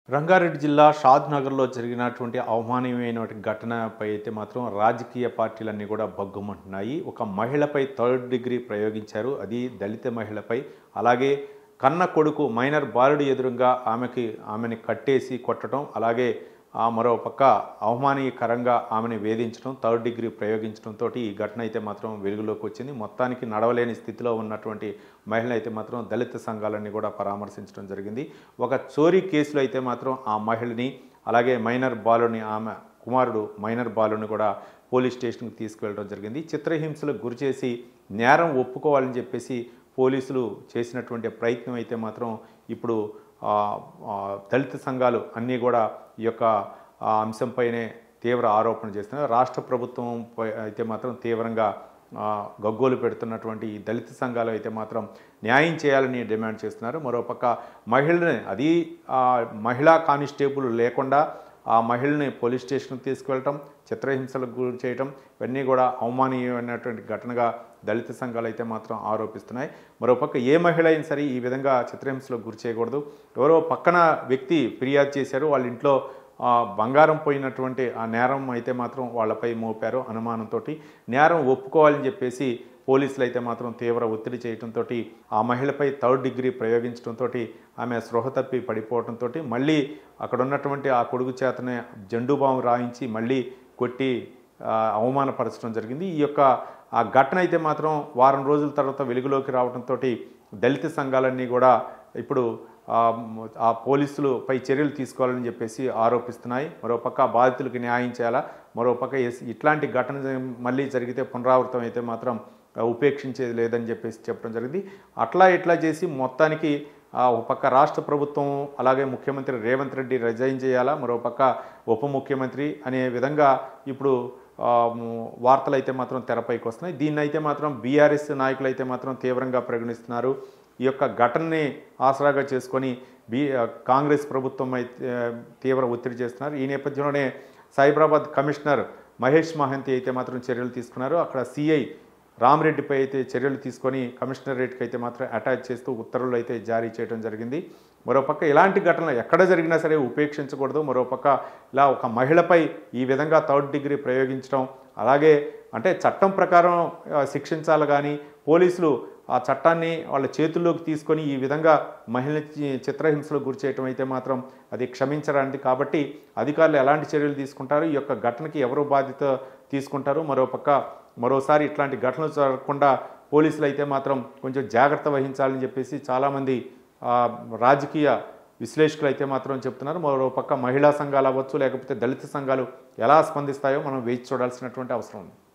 రంగారెడ్డి జిల్లా షాద్‌నగర్‌లో జరిగినటువంటి అవమానీయమైనటువంటి ఘటనపై అయితే మాత్రం రాజకీయ పార్టీలన్నీ కూడా భగ్గుమంటున్నాయి. ఒక మహిళపై థర్డ్ డిగ్రీ ప్రయోగించారు. అది దళిత మహిళపై. అలాగే కన్న కొడుకు మైనర్ బాలుడి ఎదురుంగా ఆమెని కట్టేసి కొట్టడం, అలాగే మరో పక్క అవమానీయకరంగా ఆమెని వేధించడం, థర్డ్ డిగ్రీ ప్రయోగించడంతోటి ఈ ఘటన అయితే మాత్రం వెలుగులోకి వచ్చింది. మొత్తానికి నడవలేని స్థితిలో ఉన్నటువంటి మహిళ అయితే మాత్రం దళిత సంఘాలన్నీ కూడా పరామర్శించడం జరిగింది. ఒక చోరీ కేసులో అయితే మాత్రం ఆ మహిళని, అలాగే మైనర్ బాలుని, ఆమె కుమారుడు మైనర్ బాలుని కూడా పోలీస్ స్టేషన్కి తీసుకువెళ్ళడం జరిగింది. చిత్రహింసలకు గురిచేసి నేరం ఒప్పుకోవాలని చెప్పేసి పోలీసులు చేసినటువంటి ప్రయత్నం అయితే మాత్రం ఇప్పుడు దళిత సంఘాలు అన్నీ కూడా ఈ యొక్క అంశంపైనే తీవ్ర ఆరోపణ చేస్తున్నారు. రాష్ట్ర ప్రభుత్వం అయితే మాత్రం తీవ్రంగా గగ్గోలు పెడుతున్నటువంటి ఈ దళిత సంఘాలు అయితే మాత్రం న్యాయం చేయాలని డిమాండ్ చేస్తున్నారు. మరోపక్క మహిళని, అది మహిళా కానిస్టేబుల్ లేకుండా ఆ మహిళని పోలీస్ స్టేషన్కి తీసుకువెళ్ళటం, చిత్రహింసలకు గురి చేయటం, ఇవన్నీ కూడా అవమానీయమైనటువంటి ఘటనగా దళిత సంఘాలు అయితే మాత్రం ఆరోపిస్తున్నాయి. మరోపక్క ఏ మహిళ అయినా సరే ఈ విధంగా చిత్రహింసలకు గురి చేయకూడదు. ఎవరో పక్కన వ్యక్తి ఫిర్యాదు చేశారు, వాళ్ళ ఇంట్లో బంగారం పోయినటువంటి ఆ నేరం అయితే మాత్రం వాళ్ళపై మోపారు అనుమానంతో. నేరం ఒప్పుకోవాలని చెప్పేసి పోలీసులు అయితే మాత్రం తీవ్ర ఒత్తిడి చేయడంతో ఆ మహిళపై థర్డ్ డిగ్రీ ప్రయోగించడంతో ఆమె స్పృహ తప్పి పడిపోవడంతో మళ్ళీ అక్కడ ఉన్నటువంటి ఆ కొడుకు చేతనే జెండు బాంబు రాయించి మళ్ళీ కొట్టి అవమానపరచడం జరిగింది. ఈ యొక్క ఆ ఘటన అయితే మాత్రం వారం రోజుల తర్వాత వెలుగులోకి రావడంతో దళిత సంఘాలన్నీ కూడా ఇప్పుడు ఆ పోలీసులపై చర్యలు తీసుకోవాలని చెప్పేసి ఆరోపిస్తున్నాయి. మరోపక్క బాధితులకు న్యాయం చేయాలా, మరోపక్క ఇట్లాంటి ఘటన మళ్ళీ జరిగితే పునరావృతం అయితే మాత్రం ఉపేక్షించేది లేదని చెప్పేసి చెప్పడం జరిగింది. అట్లా ఇట్లా చేసి మొత్తానికి ఒక పక్క రాష్ట్ర ప్రభుత్వం, అలాగే ముఖ్యమంత్రి రేవంత్ రెడ్డి రిజైన్ చేయాలా, మరోపక్క ఉప ముఖ్యమంత్రి అనే విధంగా ఇప్పుడు వార్తలు అయితే మాత్రం తెరపైకి వస్తున్నాయి. దీన్ని అయితే మాత్రం బీఆర్ఎస్ నాయకులు అయితే మాత్రం తీవ్రంగా పరిగణిస్తున్నారు. ఈ యొక్క ఘటనని ఆసరాగా చేసుకొని కాంగ్రెస్ ప్రభుత్వం అయితే తీవ్ర ఒత్తిడి చేస్తున్నారు. ఈ నేపథ్యంలోనే సైబరాబాద్ కమిషనర్ మహేష్ మహంతి అయితే మాత్రం చర్యలు తీసుకున్నారు. అక్కడ సిఐ రామరెడ్డిపై అయితే చర్యలు తీసుకొని కమిషనరేట్కి అయితే మాత్రం అటాచ్ చేస్తూ ఉత్తర్వులు అయితే జారీ చేయడం జరిగింది. మరోపక్క ఇలాంటి ఘటనలు ఎక్కడ జరిగినా సరే ఉపేక్షించకూడదు. మరోపక్క ఇలా ఒక మహిళపై ఈ విధంగా థర్డ్ డిగ్రీ ప్రయోగించడం, అలాగే అంటే చట్టం ప్రకారం శిక్షించాలి, కానీ పోలీసులు ఆ చట్టాన్ని వాళ్ళ చేతుల్లోకి తీసుకొని ఈ విధంగా మహిళ చిత్రహింసలకు గురి చేయటం అయితే మాత్రం అది క్షమించరానిది. కాబట్టి అధికారులు ఎలాంటి చర్యలు తీసుకుంటారు, ఈ యొక్క ఘటనకి ఎవరు బాధ్యత తీసుకుంటారు, మరోసారి ఇట్లాంటి ఘటనలు జరగకుండా పోలీసులు అయితే మాత్రం కొంచెం జాగ్రత్త వహించాలని చెప్పేసి చాలామంది రాజకీయ విశ్లేషకులు అయితే మాత్రం చెప్తున్నారు. మరోపక్క మహిళా సంఘాలు అవ్వచ్చు, లేకపోతే దళిత సంఘాలు ఎలా స్పందిస్తాయో మనం వేచి చూడాల్సినటువంటి అవసరం ఉంది.